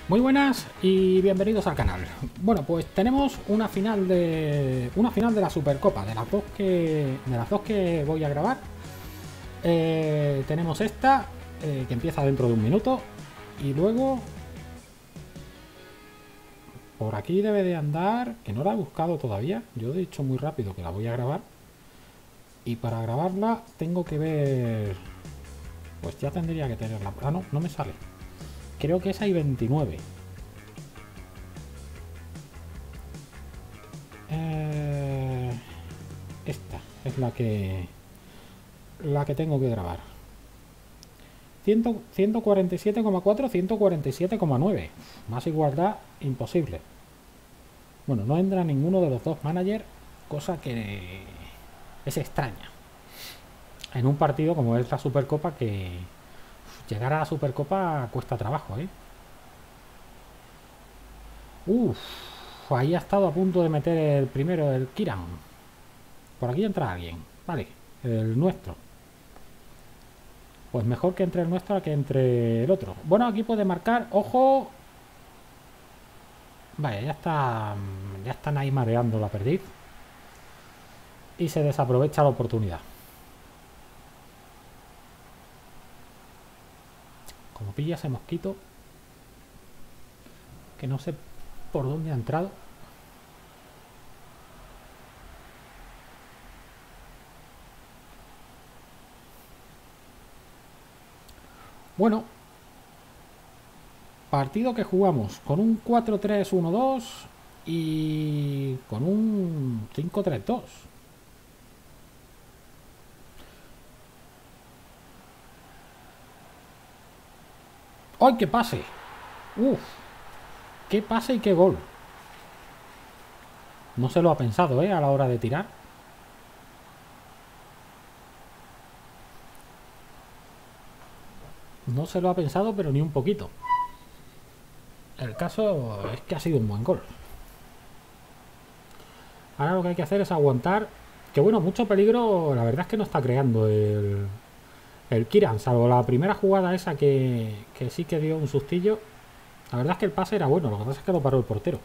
Muy buenas y bienvenidos al canal. Bueno, pues tenemos una final de la Supercopa, de las dos que voy a grabar. Tenemos esta que empieza dentro de un minuto y luego por aquí debe de andar, que no la he buscado todavía. Yo he dicho muy rápido que la voy a grabar y para grabarla tengo que ver, pues ya tendría que tenerla. Ah, no me sale. Creo que es hay 29. Esta es la que tengo que grabar. 147,4, 147,9. Más igualdad imposible. Bueno, no entra ninguno de los dos managers, cosa que es extraña en un partido como es la Supercopa, que llegar a la Supercopa cuesta trabajo, ¿eh? Ahí ha estado a punto de meter el primero, el Kiran. Por aquí entra alguien, vale, el nuestro. Pues mejor que entre el nuestro que entre el otro. Bueno, aquí puede marcar, ojo. Vale, ya están ahí mareando la perdiz. Y se desaprovecha la oportunidad. Como pilla ese mosquito, que no sé por dónde ha entrado. Bueno, partido que jugamos con un 4-3-1-2 y con un 5-3-2. ¡Ay, qué pase! ¡Uf! ¡Qué pase y qué gol! No se lo ha pensado, a la hora de tirar. No se lo ha pensado, pero ni un poquito. El caso es que ha sido un buen gol. Ahora lo que hay que hacer es aguantar. Que bueno, mucho peligro la verdad es que no está creando el Kiran, salvo la primera jugada esa que sí que dio un sustillo. La verdad es que el pase era bueno, lo que pasa es que lo paró el portero.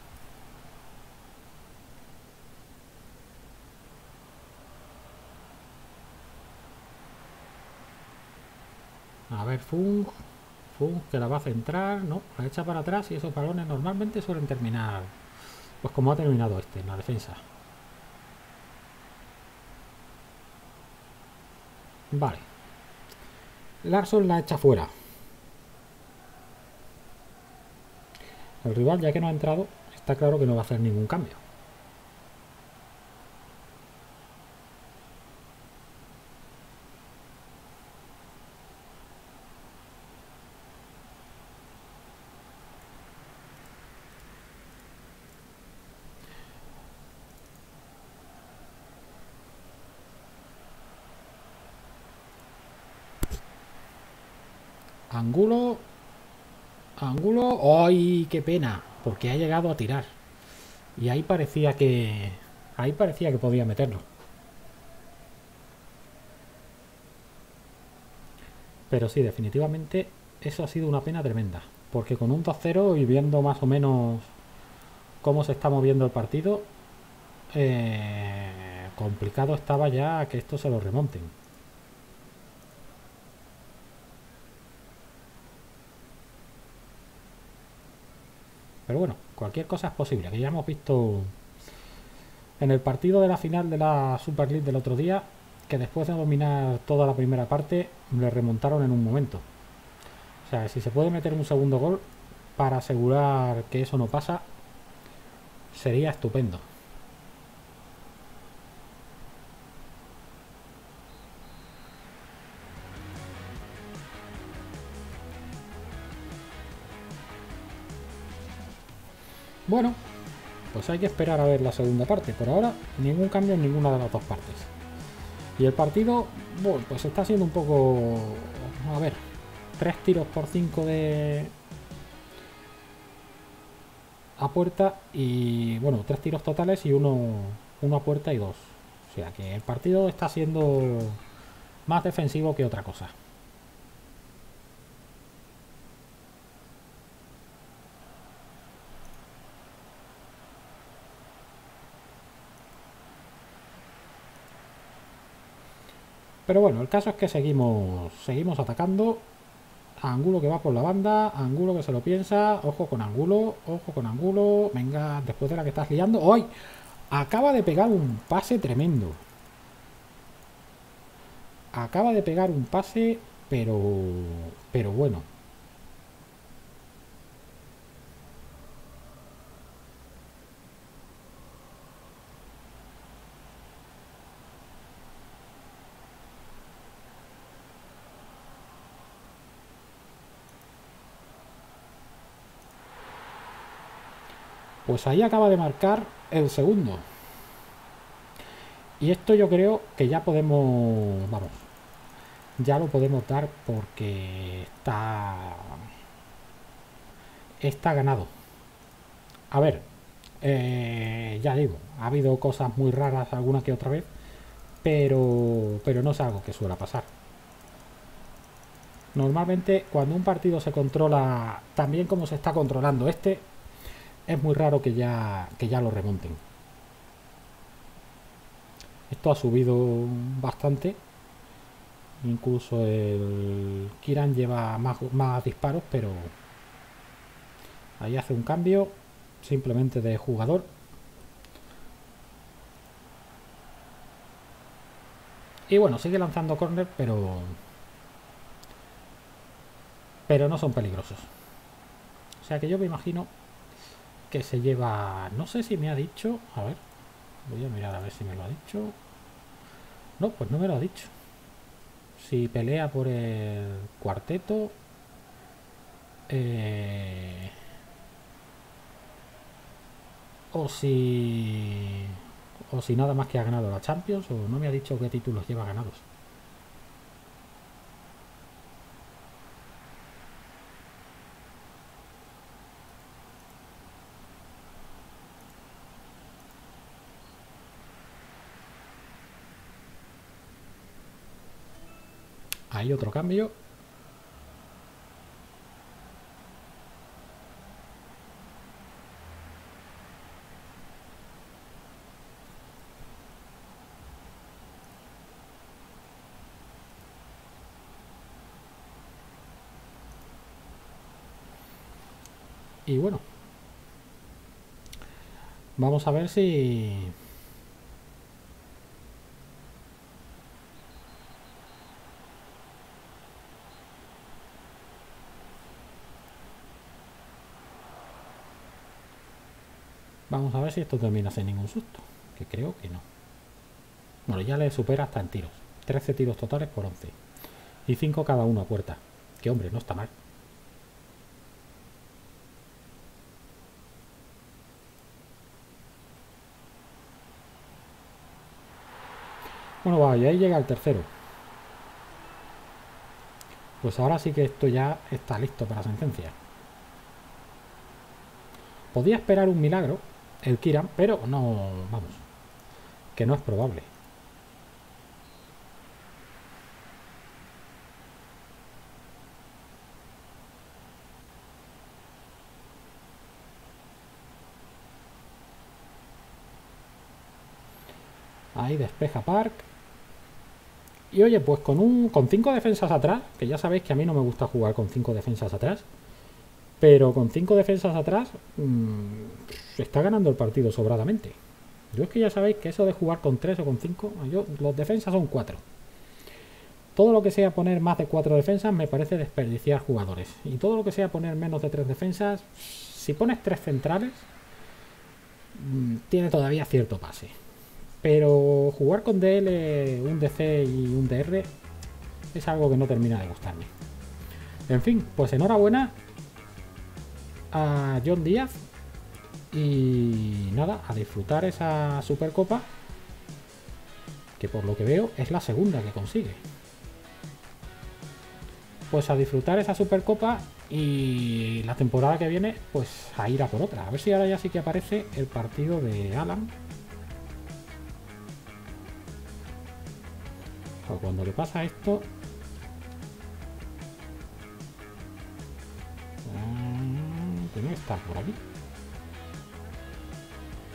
A ver, Fung, que la va a centrar. No, la echa para atrás y esos balones normalmente suelen terminar, pues como ha terminado este, en la defensa. Vale. Larsson la echa fuera. El rival, ya que no ha entrado, está claro que no va a hacer ningún cambio. Angulo. ¡Ay, qué pena! Porque ha llegado a tirar. Y ahí parecía que podía meterlo. Pero sí, definitivamente eso ha sido una pena tremenda. Porque con un 2-0 y viendo más o menos cómo se está moviendo el partido, complicado estaba ya que esto se lo remonten. Pero bueno, cualquier cosa es posible, que ya hemos visto en el partido de la final de la Super League del otro día, que después de dominar toda la primera parte, le remontaron en un momento. O sea, si se puede meter un segundo gol para asegurar que eso no pasa, sería estupendo. Bueno, pues hay que esperar a ver la segunda parte. Por ahora, ningún cambio en ninguna de las dos partes. Y el partido, bueno, pues está siendo un poco... A ver, 3 tiros por 5 a puerta y, bueno, 3 tiros totales y uno a puerta y 2. O sea que el partido está siendo más defensivo que otra cosa. Pero bueno, el caso es que seguimos atacando. Angulo que va por la banda, Angulo que se lo piensa, ojo con Angulo, venga, después de la que estás liando. ¡Ay! Acaba de pegar un pase tremendo. Acaba de pegar un pase, pero bueno. Pues ahí acaba de marcar el segundo. Y esto yo creo que ya podemos, vamos, ya lo podemos dar porque está ganado. A ver, ya digo, ha habido cosas muy raras alguna que otra vez, pero no es algo que suele pasar. Normalmente cuando un partido se controla tan bien como se está controlando este, es muy raro que ya lo remonten. Esto ha subido bastante. Incluso el Kiran lleva más disparos, pero ahí hace un cambio simplemente de jugador. Y bueno, sigue lanzando córner, pero no son peligrosos. O sea que yo me imagino que se lleva... No sé si me ha dicho... A ver, voy a mirar a ver si me lo ha dicho. No, pues no me lo ha dicho. Si pelea por el cuarteto... o si... O si nada más que ha ganado la Champions, o no me ha dicho qué títulos lleva ganados. Hay otro cambio. Y bueno, vamos a ver si... Vamos a ver si esto termina sin ningún susto. Que creo que no. Bueno, ya le supera hasta en tiros. 13 tiros totales por 11. Y 5 cada uno a puerta. Que hombre, no está mal. Bueno, va, y ahí llega el tercero. Pues ahora sí que esto ya está listo para sentencia. Podía esperar un milagro el Kiran, pero no, vamos, que no es probable. Ahí despeja Park. Y oye, pues con 5 defensas atrás, que ya sabéis que a mí no me gusta jugar con 5 defensas atrás, pero con 5 defensas atrás se está ganando el partido sobradamente. Yo es que ya sabéis que eso de jugar con 3 o con 5, los defensas son 4. Todo lo que sea poner más de 4 defensas me parece desperdiciar jugadores. Y todo lo que sea poner menos de 3 defensas, si pones 3 centrales, tiene todavía cierto pase. Pero jugar con DL, un DC y un DR es algo que no termina de gustarme. En fin, pues enhorabuena a John Díaz. Y nada, a disfrutar esa Supercopa, que por lo que veo es la segunda que consigue. Pues a disfrutar esa Supercopa y la temporada que viene, pues a ir a por otra. A ver si ahora ya sí que aparece el partido de Alan. O cuando le pasa esto... tiene que estar por aquí.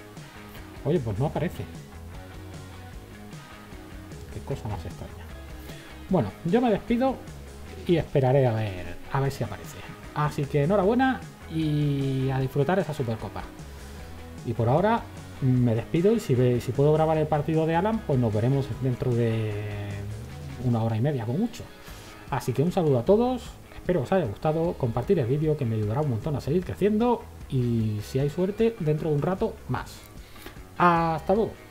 Oye, pues no aparece. Qué cosa más extraña. Bueno, yo me despido y esperaré a ver si aparece. Así que enhorabuena y a disfrutar esa Supercopa. Y por ahora me despido y si puedo grabar el partido de Alan, pues nos veremos dentro de 1 hora y media con mucho. Así que un saludo a todos, espero os haya gustado, compartir el vídeo que me ayudará un montón a seguir creciendo y si hay suerte dentro de un rato más. Hasta luego.